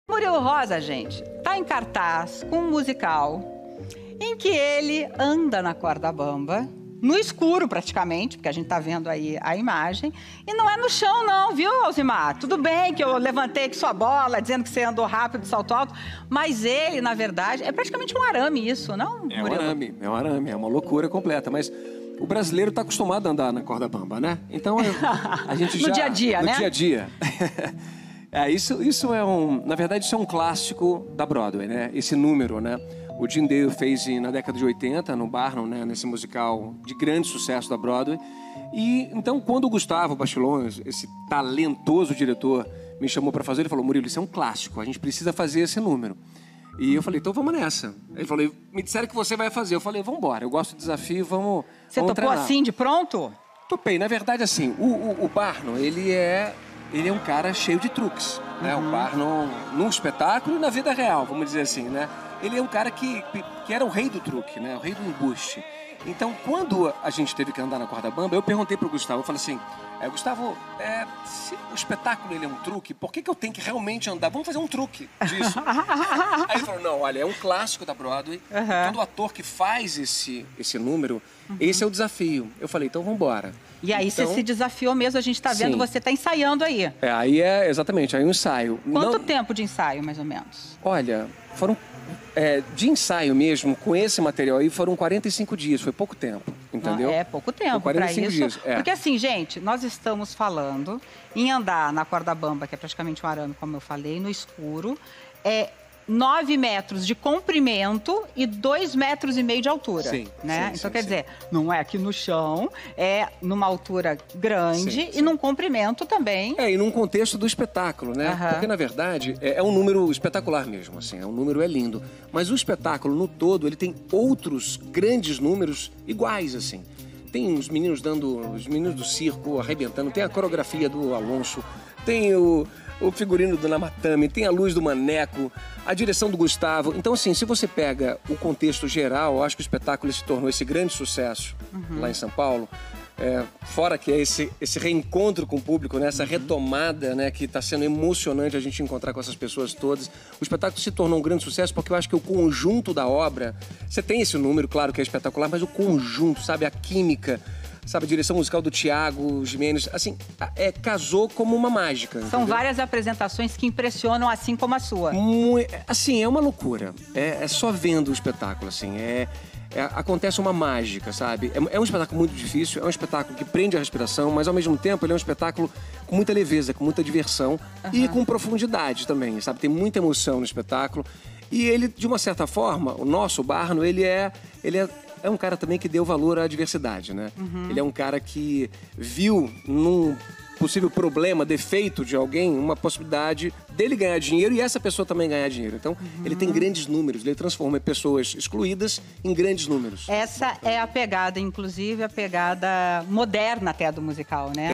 Murilo Rosa, gente, tá em cartaz com um musical em que ele anda na corda bamba, no escuro praticamente, porque a gente tá vendo aí a imagem, e não é no chão não, viu, Alzimar? Tudo bem que eu levantei aqui sua bola, dizendo que você andou rápido, salto alto, mas ele, na verdade, é praticamente um arame isso, não, Murilo? É um arame, é uma loucura completa, mas o brasileiro tá acostumado a andar na corda bamba, né? Então a gente já... No dia a dia, né? No dia a dia. Isso é na verdade, isso é um clássico da Broadway, né? Esse número, né? O Jim Dale fez na década de 80, no Barnum, né? Nesse musical de grande sucesso da Broadway. E então, quando o Gustavo Bachelon, esse talentoso diretor, me chamou para fazer, ele falou: Murilo, isso é um clássico, a gente precisa fazer esse número. E eu falei: então vamos nessa. Ele falou: me disseram que você vai fazer. Eu falei: vamos embora, eu gosto do desafio, vamos topou treinar. Assim, de pronto? Topei. Na verdade, assim, o Barnum, ele é um cara cheio de truques, né? O Barnum, num espetáculo e na vida real, vamos dizer assim, né? Ele é um cara que era o rei do truque, né? O rei do embuste. Então, quando a gente teve que andar na corda bamba, eu perguntei pro Gustavo, eu falei assim: Gustavo, se o espetáculo ele é um truque, por que eu tenho que realmente andar? Vamos fazer um truque disso. Aí ele falou: não, olha, é um clássico da Broadway, todo ator que faz esse número, esse é o desafio. Eu falei: então vamos embora. E aí então, você se desafiou mesmo, a gente tá vendo, você tá ensaiando aí. Exatamente, aí um ensaio. Quanto tempo de ensaio, mais ou menos? Olha, foram... de ensaio mesmo, com esse material aí, foram 45 dias, foi pouco tempo, entendeu? É pouco tempo para isso. Dias, Porque assim, gente, nós estamos falando em andar na corda bamba, que é praticamente um arame, como eu falei, no escuro, 9 metros de comprimento e 2,5 metros de altura. Sim, né? Então, quer dizer, não é aqui no chão, é numa altura grande e num comprimento também. E num contexto do espetáculo, né? Porque, na verdade, é um número espetacular mesmo, assim, o número é lindo. Mas o espetáculo, no todo, ele tem outros grandes números iguais, assim. Tem os meninos do circo arrebentando, tem a coreografia do Alonso, tem o figurino do Namatame, tem a luz do Maneco, a direção do Gustavo. Então, assim, se você pega o contexto geral, eu acho que o espetáculo se tornou esse grande sucesso lá em São Paulo. Fora que é esse reencontro com o público, né? Essa retomada, né? Que está sendo emocionante a gente encontrar com essas pessoas todas. O espetáculo se tornou um grande sucesso porque eu acho que o conjunto da obra... Você tem esse número, claro que é espetacular, mas o conjunto, sabe? A química... Sabe, a direção musical do Thiago Jimenez, assim, casou como uma mágica. São várias apresentações que impressionam, assim como a sua. Assim, é uma loucura. É só vendo o espetáculo, assim, acontece uma mágica, sabe? É um espetáculo muito difícil, é um espetáculo que prende a respiração, mas ao mesmo tempo ele é um espetáculo com muita leveza, com muita diversão e com profundidade também, sabe? Tem muita emoção no espetáculo. E ele, de uma certa forma, o nosso Barnum, ele é um cara também que deu valor à diversidade, né? Ele é um cara que viu num possível problema, defeito de alguém, uma possibilidade dele ganhar dinheiro e essa pessoa também ganhar dinheiro. Então, ele tem grandes números, ele transforma pessoas excluídas em grandes números. Essa é a pegada, inclusive, a pegada moderna até do musical, né?